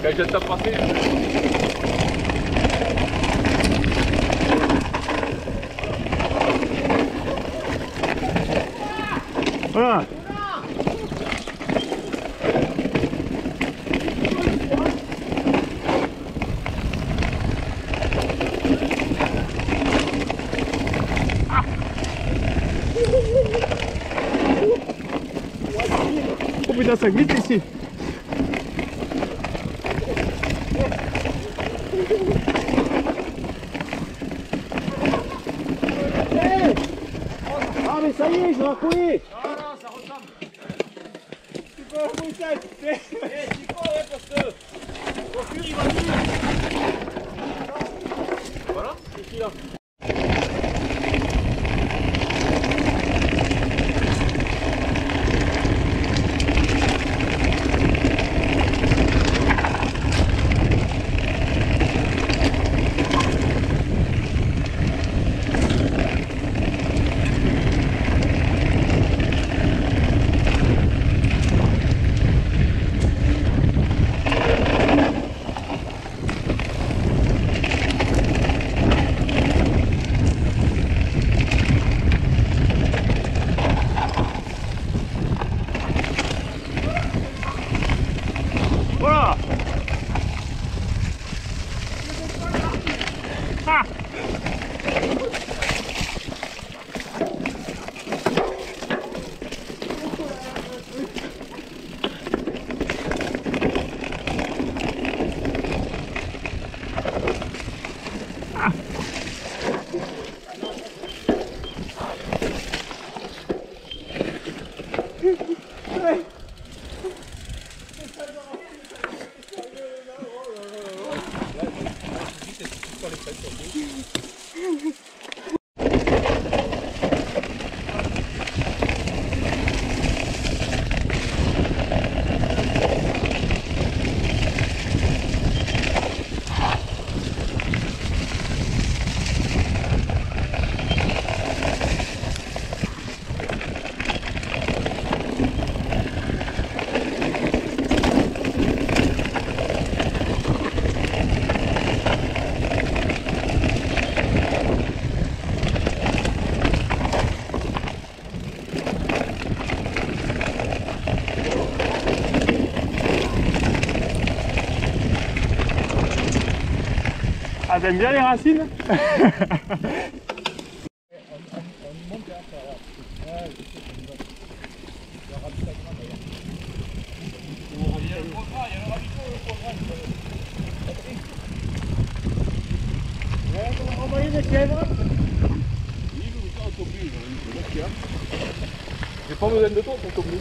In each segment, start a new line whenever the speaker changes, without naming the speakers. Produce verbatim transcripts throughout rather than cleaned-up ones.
Quand je t'ai passé.
Voilà. Oh putain, ça glisse ici.
Ah mais ça y est, je vais accouler.
Non, non, ça ressemble.
Tu peux accouler ça, tu sais.
Eh, tu peux, ouais, parce que au fur il va venir. Voilà, c'est qui là?
Voilà. Ah. Ah, t'aimes bien les racines?
On va envoyer des chèvres.
J'ai pas besoin de toi pour tomber.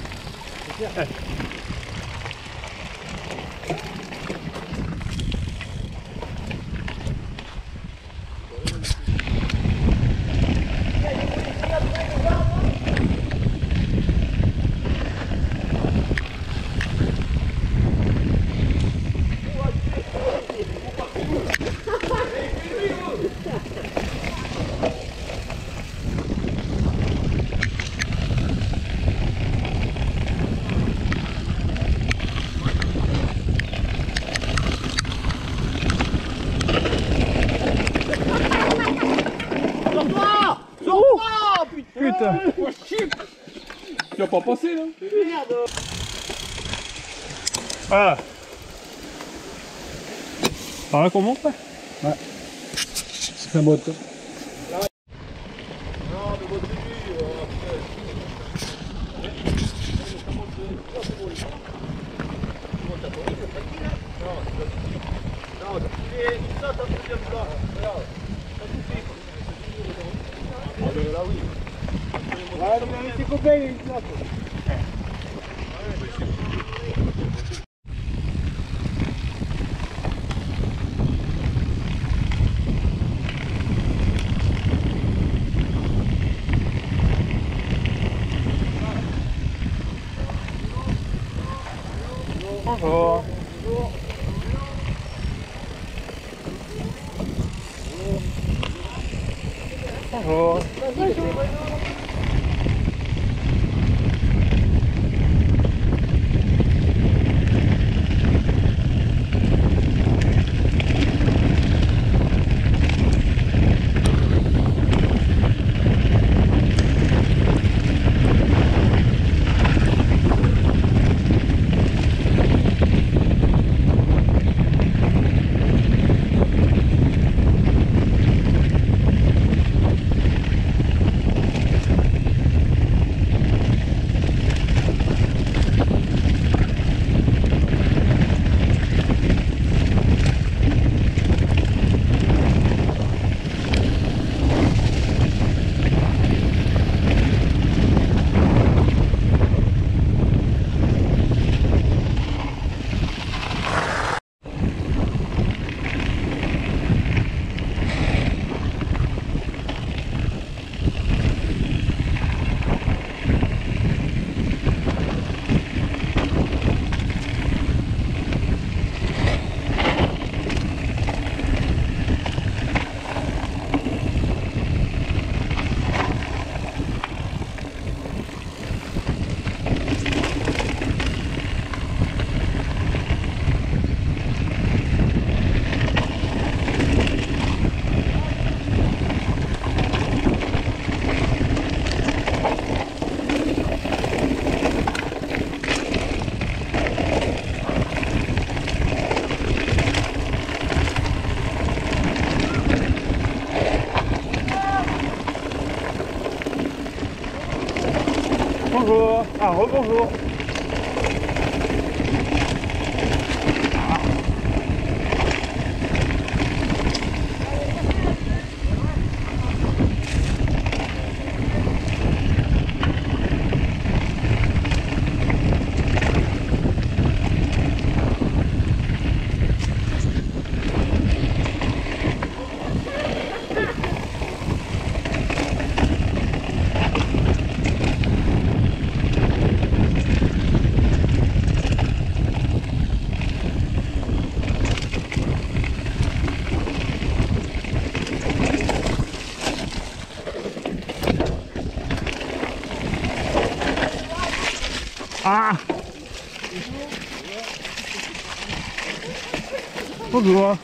Putain.
Oh shit! Tu vas pas passer là?
Merde.
Voilà. Par là qu'on monte là?
Ouais. C'est un moteur.
Non, mais votre début, après. Non, il est ça, ça se vient là. Regarde, ça suffit. Ah, ben là, oui.
Ouais, mais c'est coupé, il est là.
Bonjour. Bonjour. bonjour. Ah, rebonjour. Ah! Bonjour.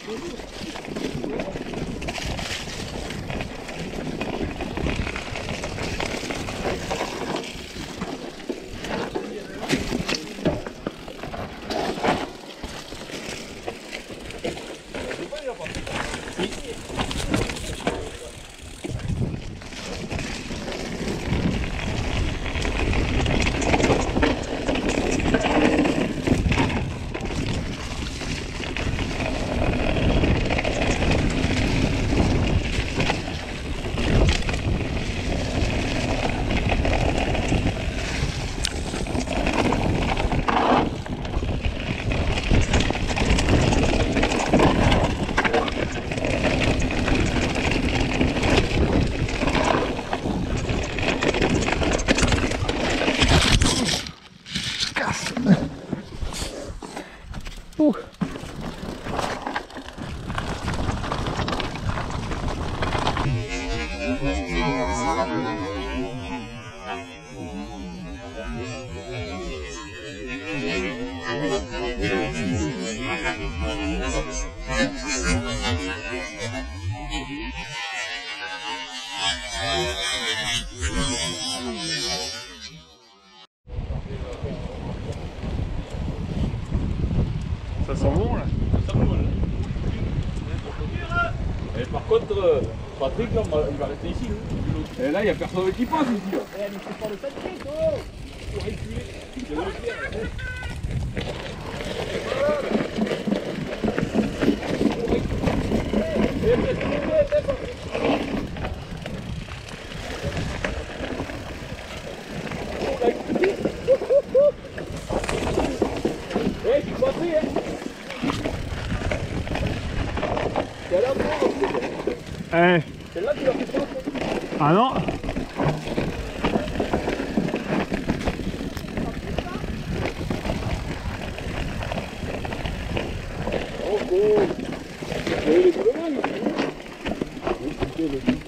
Ouh. Ça sent bon là.
Ça me vole. Et par contre, euh, Patrick, là, il va rester ici. Hein. Et là, il n'y a personne qui passe ici. Là. Eh, mais c'est pas le sacré, toi. Pour reculer. C'est le pire. Eh, tu crois pris, hein? C'est là pour
Eh.
C'est là tu l'as fait pas.
Ah non.
Oh, cool. Et les coups de main, ici. Oui, c'est le but.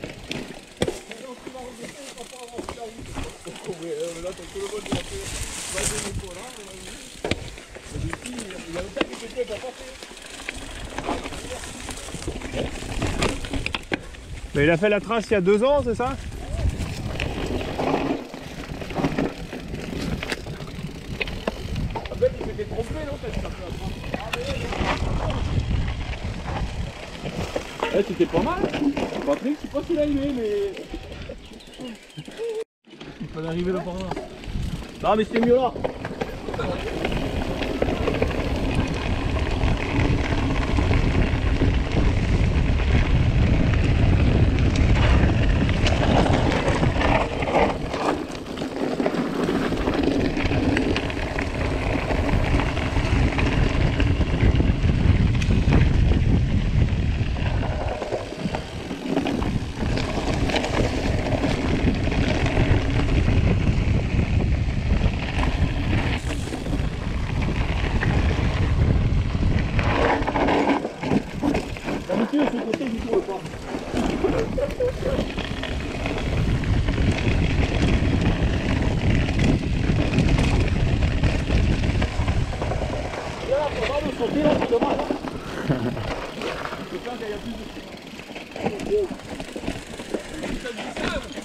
Là, ton coup de main, tu vas faire le courant. Il y a le temps que tu peux pas passer.
Mais il a fait la trace il y a deux ans, c'est ça?
En fait, il s'était trompé, non, cette trace. Eh, c'était pas mal. Patrick, je sais pas s'il a aimé, mais... Il fallait arriver là par là. Non, mais c'était mieux là. D'habitude, ce côté du tout pas. Là, faut vraiment sauter là, c'est dommage. Je pense qu'il y a plus de...